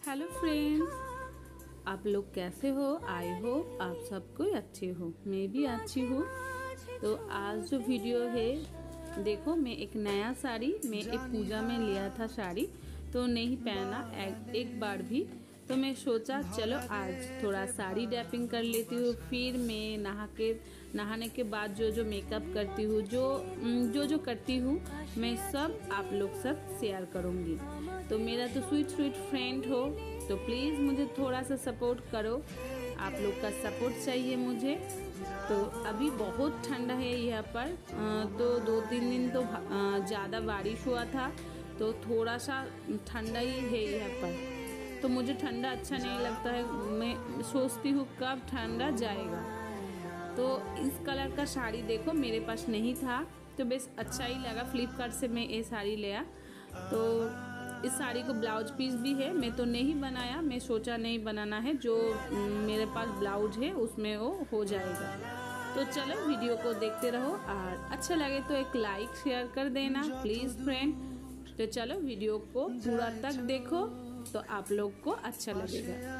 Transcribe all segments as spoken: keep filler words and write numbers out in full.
Hello friends, आप लोग कैसे हो? आई होप आप सब कोई अच्छे हो। मैं भी अच्छी हूँ। तो आज जो वीडियो है, देखो मैं एक नया साड़ी मैं एक पूजा में लिया था साड़ी, तो नहीं पहना एक, एक बार भी। तो मैं सोचा चलो आज थोड़ा साड़ी ड्रैपिंग कर लेती हूँ। फिर मैं नहा के नहाने के बाद जो जो मेकअप करती हूँ, जो जो जो करती हूँ, मैं सब आप लोग सब शेयर करूँगी। तो मेरा तो स्वीट स्वीट फ्रेंड हो, तो प्लीज़ मुझे थोड़ा सा सपोर्ट करो। आप लोग का सपोर्ट चाहिए मुझे। तो अभी बहुत ठंडा है यहाँ पर, तो दो तीन दिन तो ज़्यादा बारिश हुआ था, तो थोड़ा सा ठंडा ही है यहाँ पर। तो मुझे ठंडा अच्छा नहीं लगता है, मैं सोचती हूँ कब ठंडा जाएगा। तो इस कलर का साड़ी देखो मेरे पास नहीं था, तो बस अच्छा ही लगा, फ्लिपकार्ट से मैं ये साड़ी लिया। तो इस साड़ी को ब्लाउज पीस भी है, मैं तो नहीं बनाया, मैं सोचा नहीं बनाना है, जो मेरे पास ब्लाउज है उसमें वो हो जाएगा। तो चलो वीडियो को देखते रहो, और अच्छा लगे तो एक लाइक शेयर कर देना प्लीज़ फ्रेंड। तो चलो वीडियो को पूरा तक देखो, तो आप लोग को अच्छा लगेगा।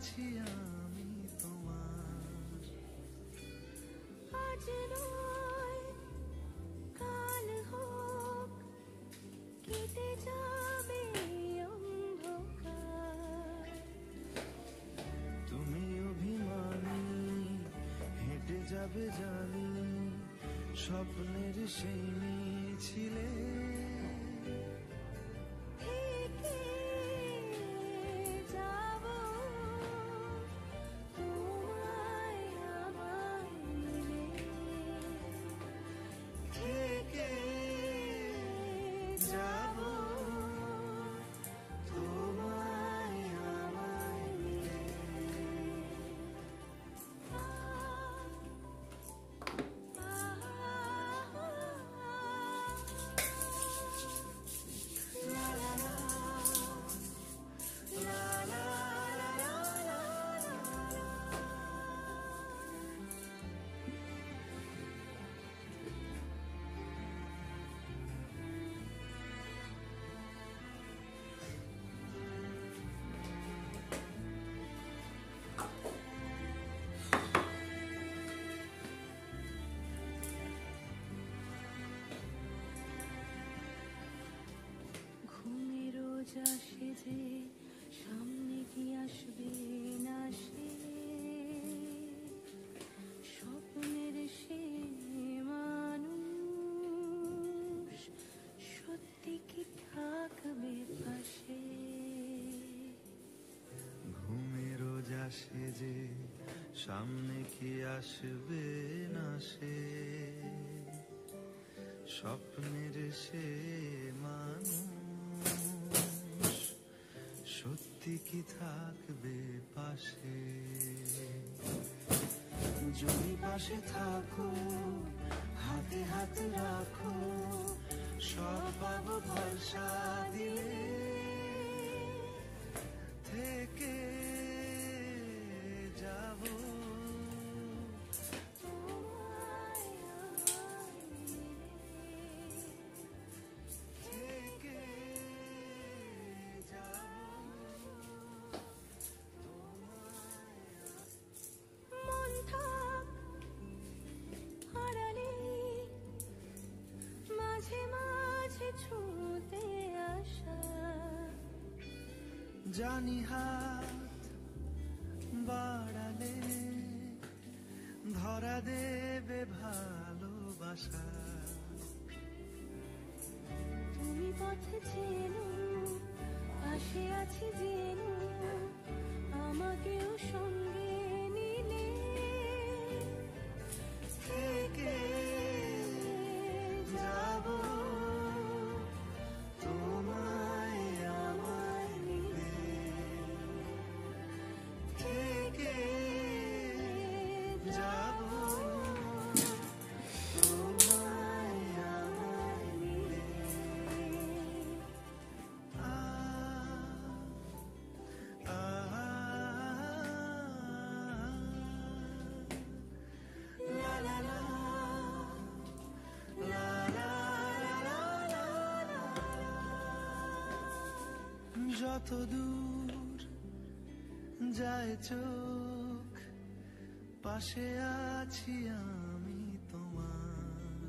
যাবে জানি স্বপ্নের সেই মিছিলে থেকে যাব তোমায় আমায় মিলে থেকে যাব তোমায় আমায় মিলে। আসে যে সামনে কি আসবে না সে স্বপ্নের সে মানুষ সত্যি কি থাকবে পাশে। ঘুমে রোজ আসে যে সামনে কি আসবে না সে স্বপ্নের সে মানুষ সত্যি কি থাকবে পাশে। যদি পাশে থাকো হাতে হাত রাখো সব পাবো ভরসা দিলে থেকে যাবো ছুঁতে আসা জানি হাত বাড়ালে ধরা দেবে ভালোবাসা। তুমি পথে চেনো পাশে আছি জেনো আমাকেও সঙ্গে নিলে থেকে যাবো যত দূর যায় চোখ, পাশে আছি আমি তোমার।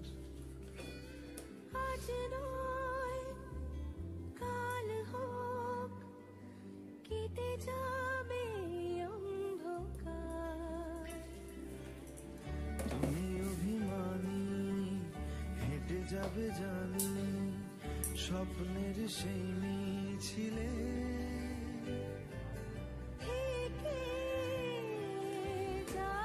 আজ নয় কাল হোক, কেটে যাবে অন্ধকার। তুমি অভিমানী হেঁটে যাবে জানি, স্বপ্নের সেই মিছিলে। থেকে যা